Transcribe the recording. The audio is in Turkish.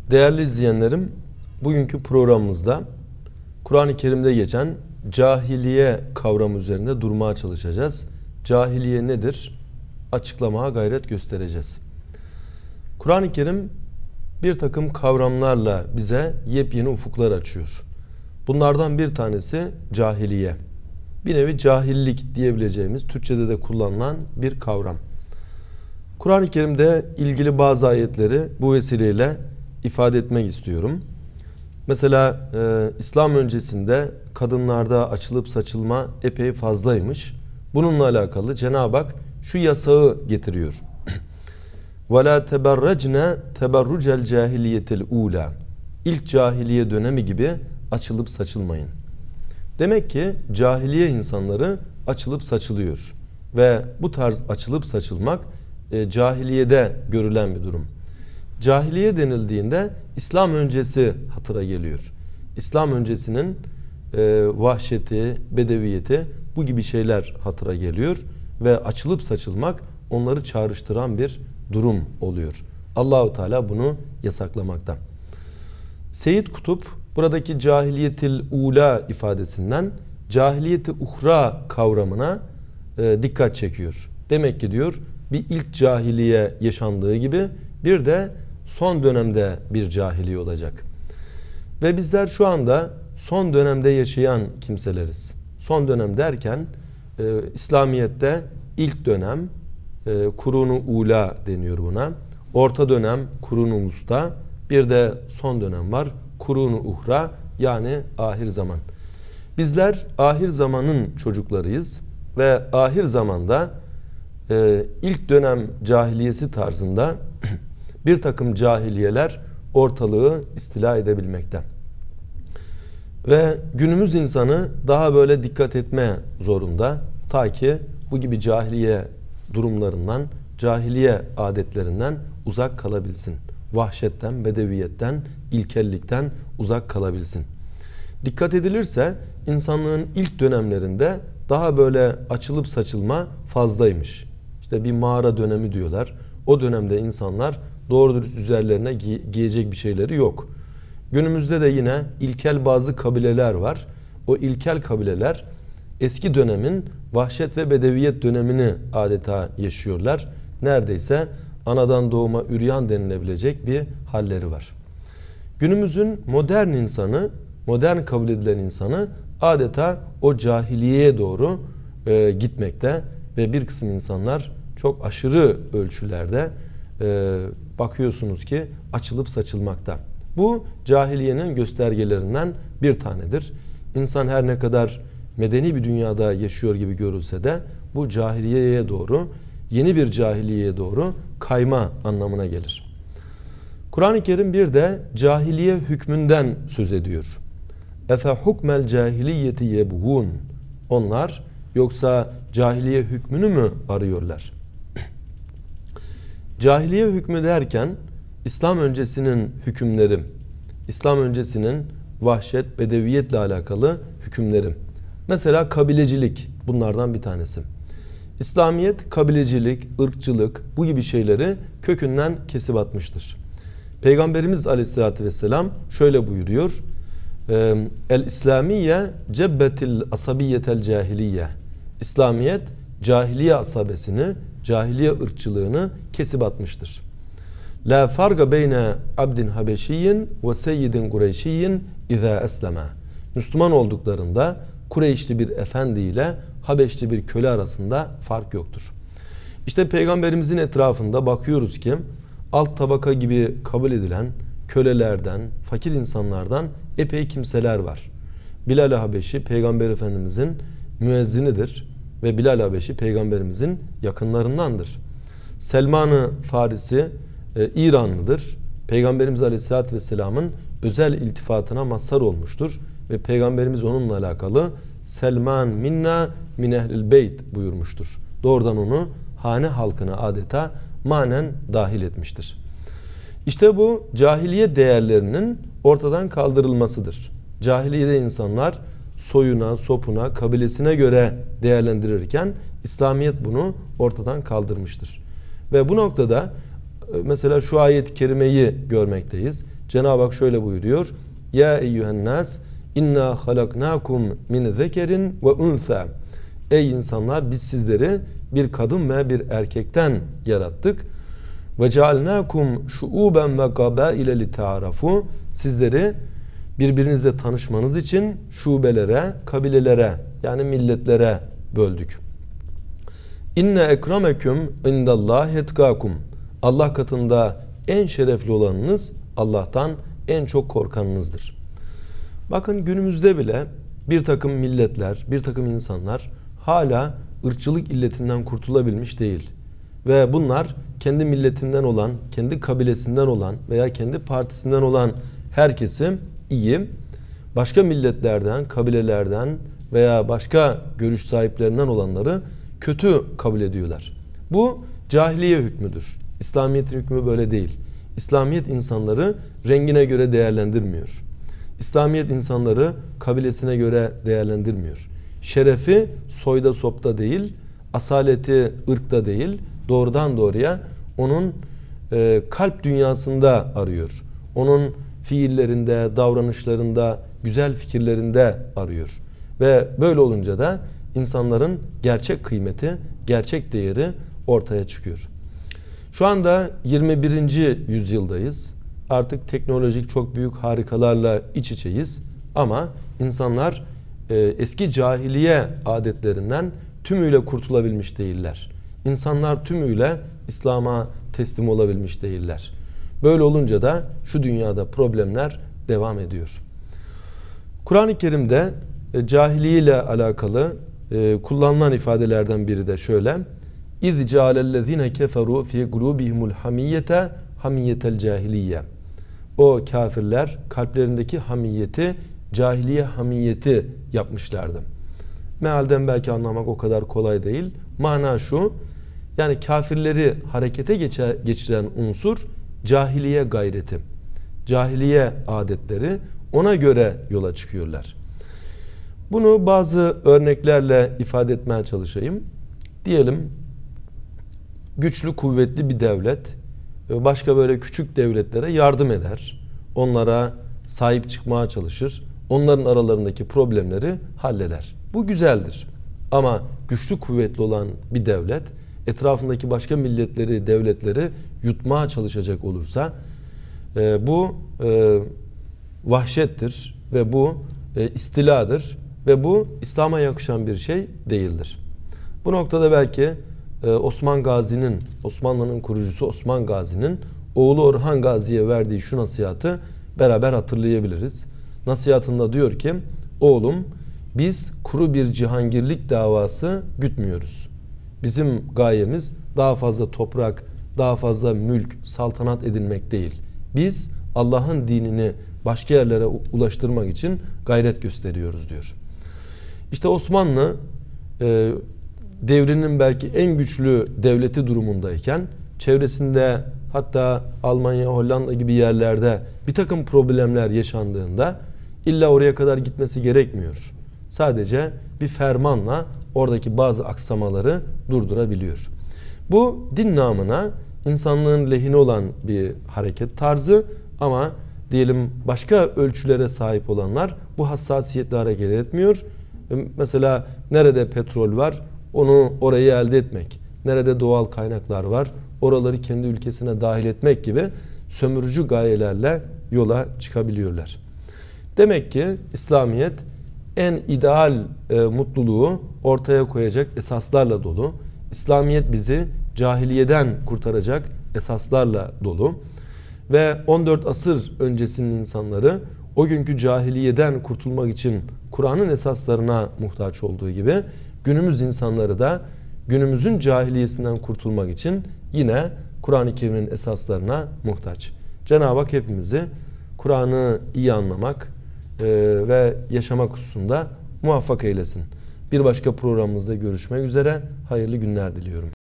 Değerli izleyenlerim, bugünkü programımızda Kur'an-ı Kerim'de geçen cahiliye kavramı üzerinde durmaya çalışacağız. Cahiliye nedir? Açıklamaya gayret göstereceğiz. Kur'an-ı Kerim bir takım kavramlarla bize yepyeni ufuklar açıyor. Bunlardan bir tanesi cahiliye. Bir nevi cahillik diyebileceğimiz, Türkçe'de de kullanılan bir kavram. Kur'an-ı Kerim'de ilgili bazı ayetleri bu vesileyle ifade etmek istiyorum. Mesela İslam öncesinde kadınlarda açılıp saçılma epey fazlaymış. Bununla alakalı Cenab-ı Hak şu yasağı getiriyor. وَلَا تَبَرَّجْنَا تَبَرُّجَ الْجَاهِلِيَةِ الْعُولَى İlk cahiliye dönemi gibi açılıp saçılmayın. Demek ki cahiliye insanları açılıp saçılıyor. Ve bu tarz açılıp saçılmak cahiliyede görülen bir durum. Cahiliye denildiğinde İslam öncesi hatıra geliyor. İslam öncesinin vahşeti, bedeviyeti bu gibi şeyler hatıra geliyor ve açılıp saçılmak onları çağrıştıran bir durum oluyor. Allahu Teala bunu yasaklamakta. Seyyid Kutup buradaki cahiliyetil ula ifadesinden cahiliyeti uhra kavramına dikkat çekiyor. Demek ki diyor bir ilk cahiliye yaşandığı gibi bir de son dönemde bir cahiliye olacak. Ve bizler şu anda son dönemde yaşayan kimseleriz. Son dönem derken İslamiyet'te ilk dönem kurunu ula deniyor buna. Orta dönem kurunu usta, bir de son dönem var kurunu uhra, yani ahir zaman. Bizler ahir zamanın çocuklarıyız ve ahir zamanda ilk dönem cahiliyesi tarzında bir takım cahiliyeler ortalığı istila edebilmekte. Ve günümüz insanı daha böyle dikkat etmeye zorunda, ta ki bu gibi cahiliye durumlarından, cahiliye adetlerinden uzak kalabilsin. Vahşetten, bedeviyetten, ilkellikten uzak kalabilsin. Dikkat edilirse insanlığın ilk dönemlerinde daha böyle açılıp saçılma fazlaymış. İşte bir mağara dönemi diyorlar. O dönemde insanlar doğru dürüst üzerlerine giyecek bir şeyleri yok. Günümüzde de yine ilkel bazı kabileler var. O ilkel kabileler eski dönemin vahşet ve bedeviyet dönemini adeta yaşıyorlar. Neredeyse anadan doğuma üryan denilebilecek bir halleri var. Günümüzün modern insanı, modern kabul edilen insanı adeta o cahiliyeye doğru gitmekte ve bir kısım insanlar çok aşırı ölçülerde bakıyorsunuz ki açılıp saçılmakta. Bu cahiliyenin göstergelerinden bir tanedir. İnsan her ne kadar medeni bir dünyada yaşıyor gibi görülse de bu cahiliyeye doğru, yeni bir cahiliyeye doğru kayma anlamına gelir. Kur'an-ı Kerim bir de cahiliye hükmünden söz ediyor. Efe hukmel cahiliyeti yebğun. Onlar yoksa cahiliye hükmünü mü arıyorlar? Cahiliye hükmü derken İslam öncesinin hükümleri, İslam öncesinin vahşet, bedeviyetle alakalı hükümleri. Mesela kabilecilik bunlardan bir tanesi. İslamiyet kabilecilik, ırkçılık bu gibi şeyleri kökünden kesip atmıştır. Peygamberimiz Aleyhisselatü Vesselam şöyle buyuruyor. El-İslamiye cebbetil asabiyetel cahiliye. İslamiyet cahiliye asabesini, cahiliye ırkçılığını kesip atmıştır. La farga beyne abdin habeşiyyin ve seyyidin kureyşiyyin izâ esleme. Müslüman olduklarında Kureyşli bir efendi ile Habeşli bir köle arasında fark yoktur. İşte Peygamberimizin etrafında bakıyoruz ki alt tabaka gibi kabul edilen kölelerden, fakir insanlardan epey kimseler var. Bilal Habeşi Peygamber Efendimizin müezzinidir ve Bilal Habeşi Peygamberimizin yakınlarındandır. Selman-ı Farisi İranlıdır. Peygamberimiz Aleyhisselatü Vesselam'ın özel iltifatına mazhar olmuştur ve Peygamberimiz onunla alakalı Selman minna min ehlil beyt buyurmuştur. Doğrudan onu hane halkına adeta manen dahil etmiştir. İşte bu cahiliye değerlerinin ortadan kaldırılmasıdır. Cahiliyede insanlar soyuna, sopuna, kabilesine göre değerlendirirken İslamiyet bunu ortadan kaldırmıştır. Ve bu noktada mesela şu ayet-i kerimeyi görmekteyiz. Cenab-ı Hak şöyle buyuruyor. Ya eyyühen nas inna halaknakum min zekerin ve unsa. Ey insanlar, biz sizleri bir kadın ve bir erkekten yarattık. Ve cealnakum şuuben ve gabaile lita'arafu. Sizleri birbirinizle tanışmanız için şubelere, kabilelere, yani milletlere böldük. İnne ekremeküm indallahi etkakum. Allah katında en şerefli olanınız Allah'tan en çok korkanınızdır. Bakın, günümüzde bile bir takım milletler, bir takım insanlar hala ırkçılık illetinden kurtulabilmiş değil. Ve bunlar kendi milletinden olan, kendi kabilesinden olan veya kendi partisinden olan herkesi iyi, başka milletlerden, kabilelerden veya başka görüş sahiplerinden olanları kötü kabul ediyorlar. Bu cahiliye hükmüdür. İslamiyet'in hükmü böyle değil. İslamiyet insanları rengine göre değerlendirmiyor. İslamiyet insanları kabilesine göre değerlendirmiyor. Şerefi soyda sopta değil, asaleti ırkta değil, doğrudan doğruya onun kalp dünyasında arıyor. Onun fiillerinde, davranışlarında, güzel fikirlerinde arıyor. Ve böyle olunca da insanların gerçek kıymeti, gerçek değeri ortaya çıkıyor. Şu anda 21. yüzyıldayız. Artık teknolojik çok büyük harikalarla iç içeyiz. Ama insanlar eski cahiliye adetlerinden tümüyle kurtulabilmiş değiller. İnsanlar tümüyle İslam'a teslim olabilmiş değiller. Böyle olunca da şu dünyada problemler devam ediyor. Kur'an-ı Kerim'de cahiliye ile alakalı kullanılan ifadelerden biri de şöyle. İz cealellezine keferu fi kulubihimul hamiyete hamiyetel cahiliye. O kafirler kalplerindeki hamiyeti cahiliye hamiyeti yapmışlardı. Mealden belki anlamak o kadar kolay değil. Mana şu: yani kafirleri harekete geçiren unsur cahiliye gayreti, cahiliye adetleri, ona göre yola çıkıyorlar. Bunu bazı örneklerle ifade etmeye çalışayım. Diyelim güçlü kuvvetli bir devlet başka böyle küçük devletlere yardım eder. Onlara sahip çıkmaya çalışır. Onların aralarındaki problemleri halleder. Bu güzeldir. Ama güçlü kuvvetli olan bir devlet etrafındaki başka milletleri, devletleri yutmaya çalışacak olursa bu vahşettir ve bu istiladır ve bu İslam'a yakışan bir şey değildir. Bu noktada belki Osman Gazi'nin, Osmanlı'nın kurucusu Osman Gazi'nin oğlu Orhan Gazi'ye verdiği şu nasihatı beraber hatırlayabiliriz. Nasihatında diyor ki: oğlum, biz kuru bir cihangirlik davası gütmüyoruz. Bizim gayemiz daha fazla toprak, daha fazla mülk, saltanat edinmek değil. Biz Allah'ın dinini başka yerlere ulaştırmak için gayret gösteriyoruz diyor. İşte Osmanlı devrinin belki en güçlü devleti durumundayken çevresinde, hatta Almanya, Hollanda gibi yerlerde bir takım problemler yaşandığında illa oraya kadar gitmesi gerekmiyor. Sadece bir fermanla oradaki bazı aksamaları durdurabiliyor. Bu din namına insanlığın lehine olan bir hareket tarzı, ama diyelim başka ölçülere sahip olanlar bu hassasiyetle hareket etmiyor. Mesela nerede petrol var, onu orayı elde etmek. Nerede doğal kaynaklar var, oraları kendi ülkesine dahil etmek gibi sömürücü gayelerle yola çıkabiliyorlar. Demek ki İslamiyet en ideal mutluluğu ortaya koyacak esaslarla dolu. İslamiyet bizi cahiliyeden kurtaracak esaslarla dolu. Ve 14 asır öncesinin insanları o günkü cahiliyeden kurtulmak için Kur'an'ın esaslarına muhtaç olduğu gibi günümüz insanları da günümüzün cahiliyesinden kurtulmak için yine Kur'an-ı Kerim'in esaslarına muhtaç. Cenab-ı Hak hepimizi Kur'an'ı iyi anlamak ve yaşamak hususunda muvaffak eylesin. Bir başka programımızda görüşmek üzere. Hayırlı günler diliyorum.